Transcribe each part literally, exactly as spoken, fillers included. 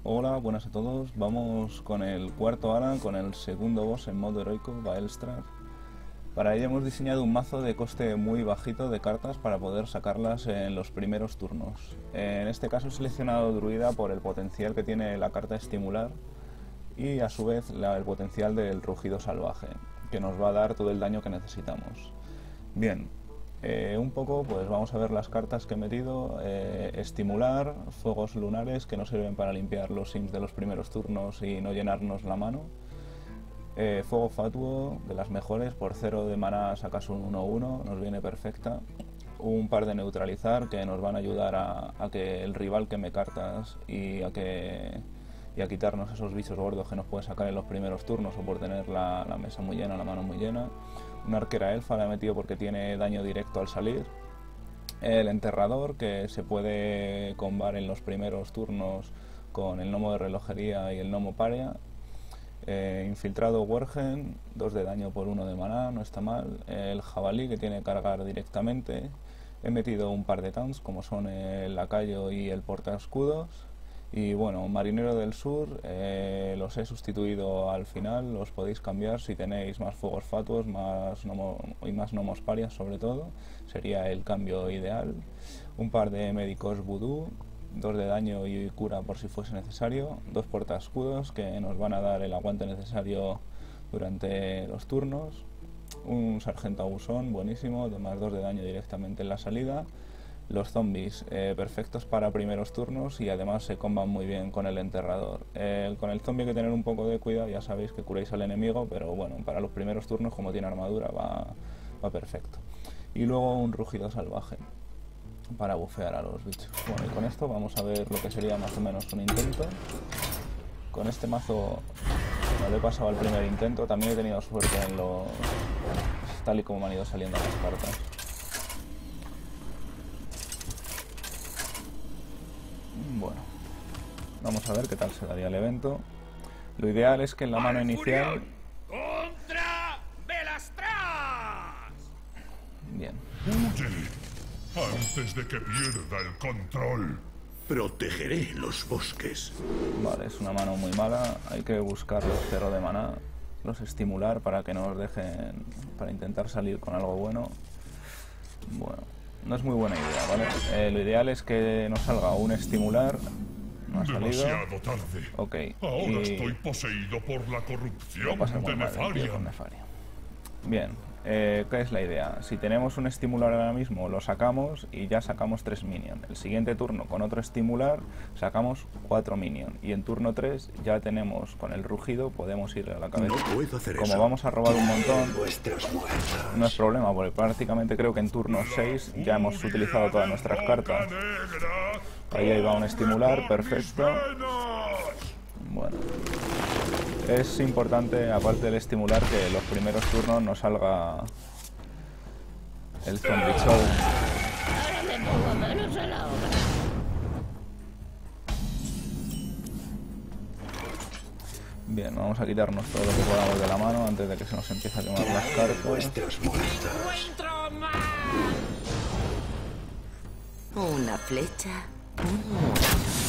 Hola, buenas a todos. Vamos con el cuarto Alan, con el segundo boss en modo heroico, Baelstrar. Para ello hemos diseñado un mazo de coste muy bajito de cartas para poder sacarlas en los primeros turnos. En este caso he seleccionado Druida por el potencial que tiene la carta Estimular y a su vez la, el potencial del Rugido Salvaje, que nos va a dar todo el daño que necesitamos. Bien. Eh, un poco, pues vamos a ver las cartas que he metido. Eh, estimular, fuegos lunares que nos sirven para limpiar los sims de los primeros turnos y no llenarnos la mano. Eh, fuego fatuo, de las mejores, por cero de maná sacas un uno uno, nos viene perfecta. Un par de neutralizar que nos van a ayudar a, a que el rival queme cartas y a que y a quitarnos esos bichos gordos que nos pueden sacar en los primeros turnos o por tener la, la mesa muy llena, la mano muy llena. Una arquera elfa la he metido porque tiene daño directo al salir. El enterrador, que se puede combar en los primeros turnos con el gnomo de relojería y el gnomo paria. Eh, infiltrado Wergen, dos de daño por uno de maná, no está mal. El jabalí, que tiene cargar directamente. He metido un par de taunts como son el lacayo y el portaescudos. Y bueno, Marinero del Sur, eh, los he sustituido al final, los podéis cambiar si tenéis más fuegos fatuos más gnomo, y más gnomos parias sobre todo, sería el cambio ideal. Un par de médicos vudú, dos de daño y cura por si fuese necesario, dos portaescudos que nos van a dar el aguante necesario durante los turnos, un sargento abusón buenísimo, de más dos de daño directamente en la salida. Los zombies, eh, perfectos para primeros turnos y además se comban muy bien con el enterrador. Eh, con el zombie hay que tener un poco de cuidado, ya sabéis que curáis al enemigo, pero bueno, para los primeros turnos, como tiene armadura, va, va perfecto. Y luego un rugido salvaje para bufear a los bichos. Bueno, y con esto vamos a ver lo que sería más o menos un intento. Con este mazo no lo he pasado al primer intento, también he tenido suerte en los... tal y como me han ido saliendo las cartas. Bueno, vamos a ver qué tal se daría el evento. Lo ideal es que en la mano inicial... ¡Contra Belastras! Bien. ¡Huye! Antes de que pierda el control. Protegeré los bosques. Vale, es una mano muy mala. Hay que buscar los cero de maná, los estimular para que no nos dejen... para intentar salir con algo bueno. Bueno, no es muy buena idea, ¿vale? Eh, lo ideal es que nos salga un estimular. No ha salido. Demasiado tarde. Ok. Ahora y... estoy poseído por la corrupción lo pasa muy de mal el tío Nefaria. con Nefaria. Bien, eh, ¿qué es la idea? Si tenemos un estimular ahora mismo, lo sacamos y ya sacamos tres minions. El siguiente turno, con otro estimular, sacamos cuatro minions. Y en turno tres ya tenemos, con el rugido, podemos ir a la cabeza. No puedo hacer Como eso. vamos a robar un montón, Vuestros muertos. no es problema, porque prácticamente creo que en turno seis ya hemos utilizado todas nuestras cartas. Ahí va un estimular, perfecto. Bueno, es importante, aparte del estimular, que los primeros turnos no salga el zombie show. Ahora me pongo manos a la obra. Bien, vamos a quitarnos todo lo que podamos de la mano antes de que se nos empiece a quemar las cartas. Vuestros muertos. ¡Encuentro más! Una flecha, un muerto.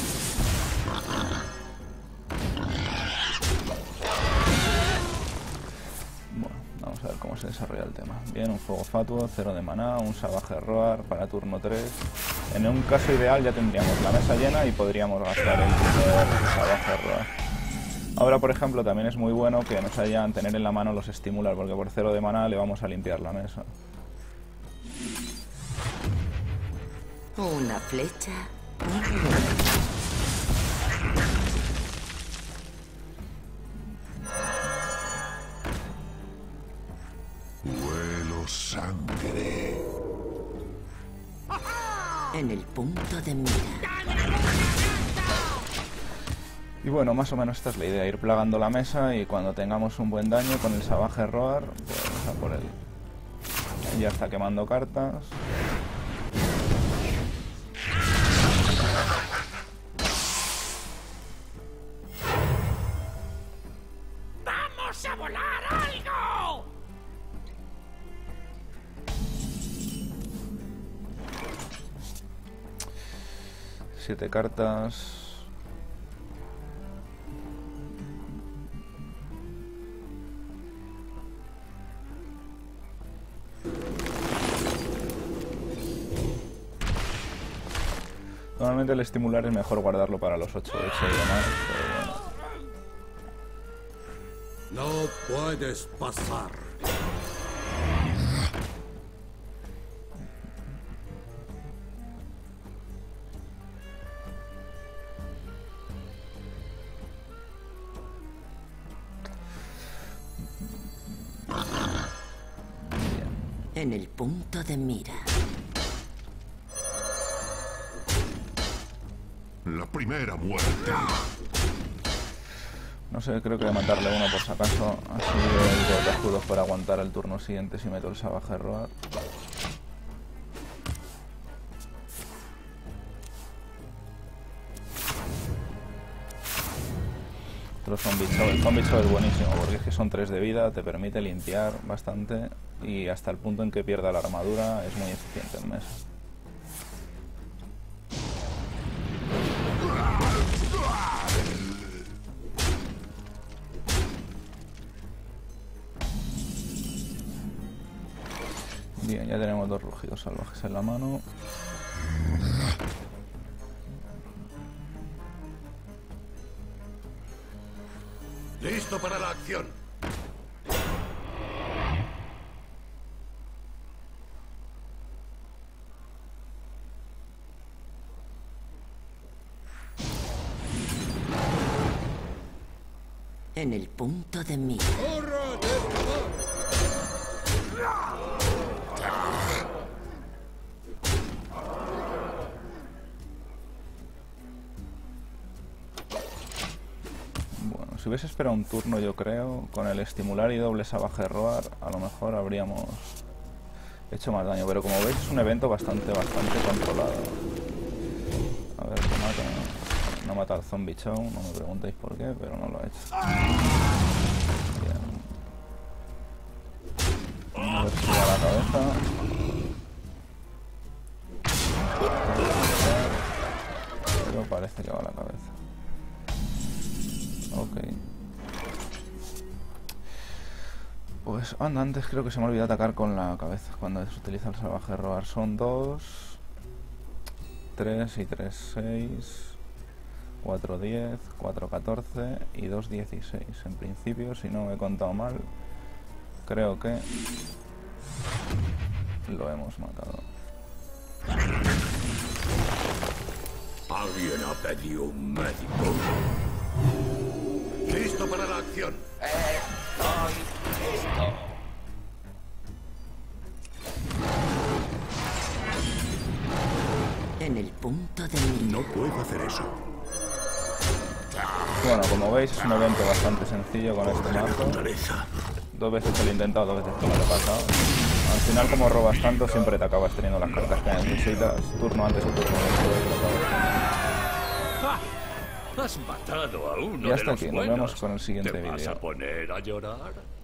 Bueno, vamos a ver cómo se desarrolla el tema. Bien, un fuego fatuo, cero de maná, un salvaje roar para turno tres. En un caso ideal ya tendríamos la mesa llena y podríamos gastar el primer salvaje roar. Ahora, por ejemplo, también es muy bueno que nos hayan tener en la mano los estimular, porque por cero de maná le vamos a limpiar la mesa. Una flecha, un muerto. Huelo sangre. En el punto de mira. Y bueno, más o menos esta es la idea, ir plagando la mesa y cuando tengamos un buen daño con el salvaje roar, pues vamos a por él. Ya está quemando cartas. ¡Vamos a volar algo! Siete cartas. Normalmente el estimular es mejor guardarlo para los ocho ocho y demás, pero bueno. No puedes pasar. En el punto de mira. La primera muerte. No sé, creo que voy a matarle uno por si acaso. Así el de escudos para aguantar el turno siguiente si meto el salvaje roar. Otro zombie show. El zombie show es buenísimo porque es que son tres de vida, te permite limpiar bastante y hasta el punto en que pierda la armadura es muy eficiente en mesa. Bien, ya tenemos dos rugidos salvajes en la mano. Listo para la acción. En el punto de mira. Bueno, si hubiese esperado un turno, yo creo, con el estimular y doble salvaje roar, a lo mejor habríamos hecho más daño. Pero como veis es un evento bastante, bastante controlado. A ver, que mata. No mata al zombie show, no me preguntéis por qué, pero no lo ha hecho. Bien. A ver si va a la cabeza. Pero parece que va a la cabeza. Ok. Pues anda, antes creo que se me olvidó atacar con la cabeza. Cuando se utiliza el salvaje roar son dos, tres y tres, seis, cuatro, diez, cuatro, catorce y dos, dieciséis. En principio, si no me he contado mal, creo que lo hemos matado. ¿Alguien ha pedido un médico? Listo para la acción. En el punto de mira. No puedo hacer eso. Bueno, como veis es un evento bastante sencillo con este Orden de mazo. fortaleza. Dos veces que lo he intentado, dos veces que me lo he pasado. Al final, como robas tanto, siempre te acabas teniendo las cartas que necesitas. Turno antes y turno después. Lo acabas teniendo. Has matado a uno Y hasta de los aquí, nos buenos. vemos con el siguiente ¿Te vas vídeo. a poner a llorar?